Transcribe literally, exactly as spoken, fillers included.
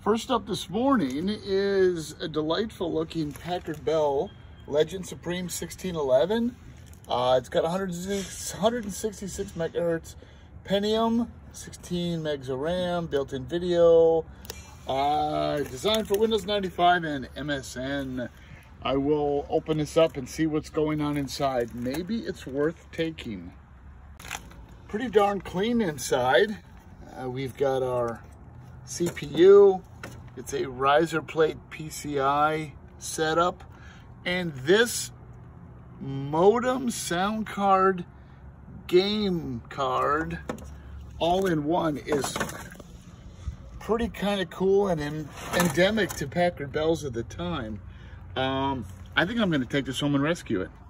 First up this morning is a delightful looking Packard Bell Legend Supreme sixteen eleven. Uh, it's got one hundred sixty-six megahertz Pentium, sixteen megs of RAM, built-in video, uh, designed for Windows ninety-five and M S N. I will open this up and see what's going on inside. Maybe it's worth taking. Pretty darn clean inside. Uh, we've got our C P U. It's a riser plate P C I setup. And this modem, sound card, game card, all in one is pretty kind of cool and en endemic to Packard Bells at the time. Um, I think I'm going to take this home and rescue it.